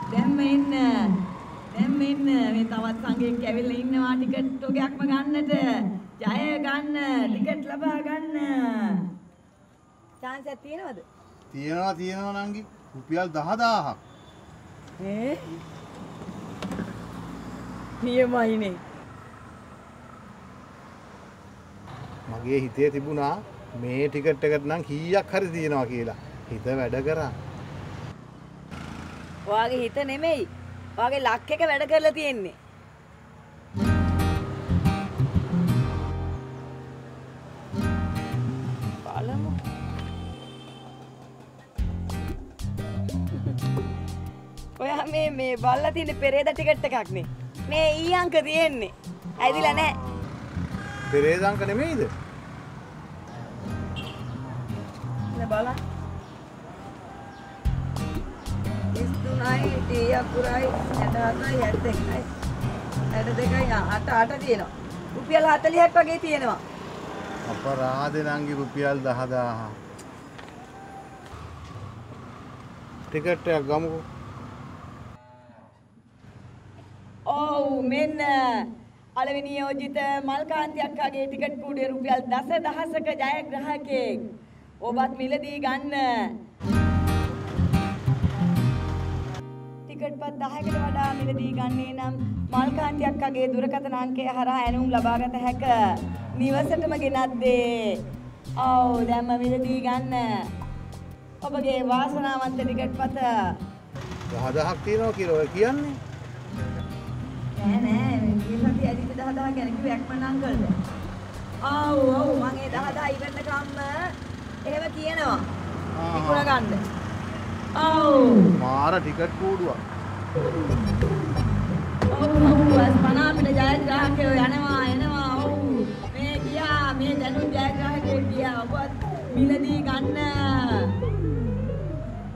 දැම්ම ඉන්න. දැම්ම ඉන්න. මේ තවත් සංඝෙක් ඇවිල්ලා ඉන්නවා ටිකට් ඔගයක්ම ගන්නට. ජය ගන්න. ටිකට් ලබා ගන්න. chance එකක් තියෙනවද? තියෙනවා නංගි. රුපියල් 10000ක්. නියමයිනේ. මගේ හිතේ තිබුණා මේ ටිකට් එකට නම් කීයක් හරි තියෙනවා කියලා. හිත වැඩ කරා. ඔයාගේ හිත නෙමෙයි. ඔයාගේ ලක් එක වැඩ කරලා තියෙන්නේ. බලමු. ඔයා මේ බලලා තියෙන පෙරේද ටිකට් එකක් නේ. මේ ඊ අංක තියෙන්නේ. ඇයිදිලා නැහැ. පෙරේද අංක නෙමෙයිද? නේ බලන්න. 33යි T අකුරයි 67යි 72යි 62යි 8 තියෙනවා. රුපියල් 40ක් වගේ තියෙනවා. අපරාධ නංගි රුපියල් 10000. ටිකට් එකක් ගමුකෝ. ඔව් මෙන්න පළවෙනි යෝජිත මල්කාන්ති අක්කාගේ ටිකට් කූඩේ රුපියල් 10000ක ජයග්‍රාහකයෙක්. ඔබත් මිලදී ගන්න. ටිකට් පත් 10කට වඩා මිලදී ගන්නේ නම් මල්කාන්ති අක්කාගේ දුරකථන අංකය හරහා ඇණුම් ලබාගත හැක. නිවසටම ගෙනත් දේ. ඔව් දැන්ම මිලදී ගන්න. ඔබගේ වාසනාවන්ත ටිකට් පත 10000ක් තියෙනවා කියලා ඔය කියන්නේ. නෑ මේ සතිය ඇදිට 10000 ගැන කිව්ව යක්මන් අංකල්ද? ඔව් මම ඒ 10000 ඉවරනකම්ම එහෙම කියනවා. විකුණ ගන්න. ඔව් මාර ටිකට් කූඩුවක්. ඔව් පණ අපිට ජයග්‍රාහකයෝ එනවා. ඔව් මේ දැනුම් ජයග්‍රාහකයෙක් ගියා. ඔබත් මිලදී ගන්න.